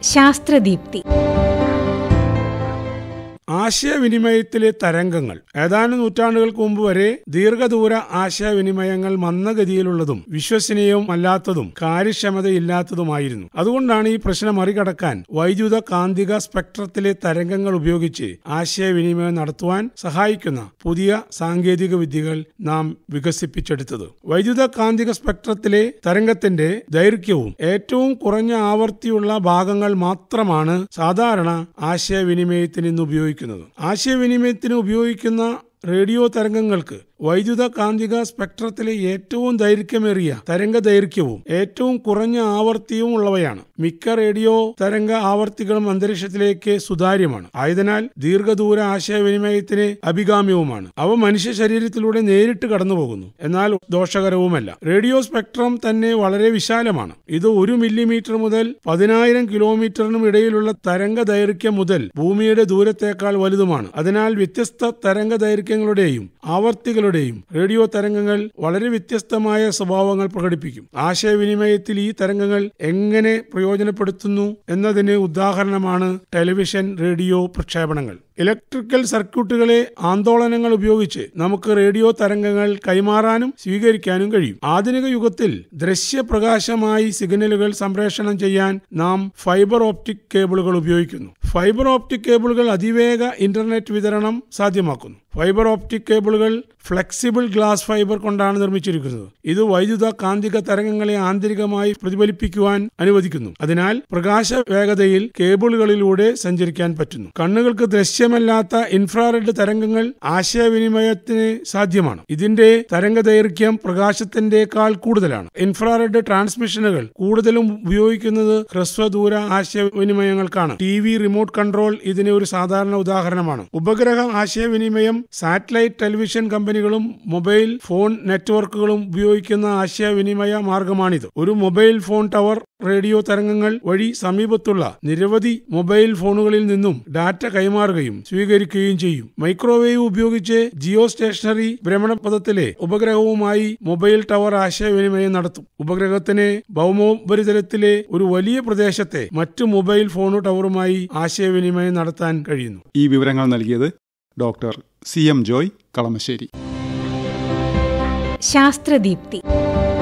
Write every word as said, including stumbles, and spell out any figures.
ശാസ്ത്രദീപ്തി. ആശയവിനിമയത്തിലെ തരംഗങ്ങൾ. ഏതാനും നൂറ്റാണ്ടുകൾക്ക് മുമ്പ് വരെ ദീർഘദൂര ആശയവിനിമയങ്ങൾ മന്ദഗതിയിലുള്ളതും വിശ്വസനീയവും അല്ലാത്തതും കാര്യക്ഷമതയില്ലാത്തതുമായിരുന്നു. അതുകൊണ്ടാണ് ഈ പ്രശ്നം മറികടക്കാൻ വൈദ്യുത കാന്തിക സ്പെക്ട്രത്തിലെ തരംഗങ്ങൾ ഉപയോഗിച്ച് ആശയവിനിമയം നടത്തുവാൻ സഹായിക്കുന്ന പുതിയ സാങ്കേതിക വിദ്യകൾ നാം വികസിപ്പിച്ചെടുത്തത്. വൈദ്യുത കാന്തിക സ്പെക്ട്രത്തിലെ തരംഗത്തിന്റെ ദൈർഘ്യവും ഏറ്റവും കുറഞ്ഞ ആവർത്തിയുള്ള ഭാഗങ്ങൾ മാത്രമാണ് സാധാരണ ആശയവിനിമയത്തിന് ഇന്ന് ഉപയോഗിക്കുന്നത്. ആശയവിനിമയത്തിന് ഉപയോഗിക്കുന്ന റേഡിയോ തരംഗങ്ങൾക്ക് വൈദ്യുത കാന്തിക സ്പെക്ട്രത്തിലെ ഏറ്റവും ദൈർഘ്യമേറിയ തരംഗ ദൈർഘ്യവും ഏറ്റവും കുറഞ്ഞ ആവർത്തിയും ഉള്ളവയാണ്. മിക്ക റേഡിയോ തരംഗ ആവർത്തികളും അന്തരീക്ഷത്തിലേക്ക് സുതാര്യമാണ്. ആയതിനാൽ ദീർഘദൂര ആശയവിനിമയത്തിന് അഭികാമ്യവുമാണ്. അവ മനുഷ്യ ശരീരത്തിലൂടെ നേരിട്ട് കടന്നുപോകുന്നു, എന്നാൽ ദോഷകരവുമല്ല. റേഡിയോ സ്പെക്ട്രം തന്നെ വളരെ വിശാലമാണ്. ഇത് ഒരു മില്ലിമീറ്റർ മുതൽ പതിനായിരം കിലോമീറ്ററിനും ഇടയിലുള്ള തരംഗ ദൈർഘ്യം മുതൽ ഭൂമിയുടെ ദൂരത്തേക്കാൾ വലുതുമാണ്. അതിനാൽ വ്യത്യസ്ത തരംഗ ദൈർഘ്യങ്ങളുടെയും ആവർത്തികൾ റേഡിയോ തരംഗങ്ങൾ വളരെ വ്യത്യസ്തമായ സ്വഭാവങ്ങൾ പ്രകടിപ്പിക്കും. ആശയവിനിമയത്തിൽ ഈ തരംഗങ്ങൾ എങ്ങനെ പ്രയോജനപ്പെടുത്തുന്നു എന്നതിന് ഉദാഹരണമാണ് ടെലിവിഷൻ റേഡിയോ പ്രക്ഷേപണങ്ങൾ. ഇലക്ട്രിക്കൽ സർക്യൂട്ടുകളെ ആന്തോളനങ്ങൾ ഉപയോഗിച്ച് നമുക്ക് റേഡിയോ തരംഗങ്ങൾ കൈമാറാനും സ്വീകരിക്കാനും കഴിയും. ആധുനിക യുഗത്തിൽ ദൃശ്യപ്രകാശമായി സിഗ്നലുകൾ സംപ്രേഷണം ചെയ്യാൻ നാം ഫൈബർ ഓപ്റ്റിക് കേബിളുകൾ ഉപയോഗിക്കുന്നു. ഫൈബർ ഓപ്റ്റിക് കേബിളുകൾ അതിവേഗ ഇന്റർനെറ്റ് വിതരണം സാധ്യമാക്കുന്നു. ഫൈബർ ഓപ്റ്റിക് കേബിളുകൾ ഫ്ലെക്സിബിൾ ഗ്ലാസ് ഫൈബർ കൊണ്ടാണ് നിർമ്മിച്ചിരിക്കുന്നത്. ഇത് വൈദ്യുത കാന്തിക തരംഗങ്ങളെ ആന്തരികമായി പ്രതിഫലിപ്പിക്കുവാൻ അനുവദിക്കുന്നു. അതിനാൽ പ്രകാശ വേഗതയിൽ കേബിളുകളിലൂടെ സഞ്ചരിക്കാൻ പറ്റുന്നു. കണ്ണുകൾക്ക് ദൃശ്യമല്ലാത്ത ഇൻഫ്രാറെഡ് തരംഗങ്ങൾ ആശയവിനിമയത്തിന് സാധ്യമാണ്. ഇതിന്റെ തരംഗ ദൈർഘ്യം പ്രകാശത്തിന്റെക്കാൾ കൂടുതലാണ്. ഇൻഫ്രാറെഡ് ട്രാൻസ്മിഷനുകൾ കൂടുതലും ഉപയോഗിക്കുന്നത് ഹ്രസ്വദൂര ആശയവിനിമയങ്ങൾക്കാണ്. ടി വി റിമോട്ട് കൺട്രോൾ ഇതിന് ഒരു സാധാരണ ഉദാഹരണമാണ്. ഉപഗ്രഹ ആശയവിനിമയം സാറ്റലൈറ്റ് ടെലിവിഷൻ കമ്പനികളും മൊബൈൽ ഫോൺ നെറ്റ്വർക്കുകളും ഉപയോഗിക്കുന്ന ആശയവിനിമയ മാർഗമാണിത്. ഒരു മൊബൈൽ ഫോൺ ടവർ റേഡിയോ തരംഗങ്ങൾ വഴി സമീപത്തുള്ള നിരവധി മൊബൈൽ ഫോണുകളിൽ നിന്നും ഡാറ്റ കൈമാറുകയും സ്വീകരിക്കുകയും ചെയ്യും. മൈക്രോവേവ് ഉപയോഗിച്ച് ജിയോ സ്റ്റേഷനറി ഭ്രമണപഥത്തിലെ ഉപഗ്രഹവുമായി മൊബൈൽ ടവർ ആശയവിനിമയം നടത്തും. ഉപഗ്രഹത്തിന് ഭൗമോപരിതലത്തിലെ ഒരു വലിയ പ്രദേശത്തെ മറ്റു മൊബൈൽ ഫോൺ ടവറുമായി ആശയവിനിമയം നടത്താൻ കഴിയുന്നു. ഈ വിവരങ്ങൾ നൽകിയത് doctor C M Joy Kalamassery. ശാസ്ത്രദീപ്തി.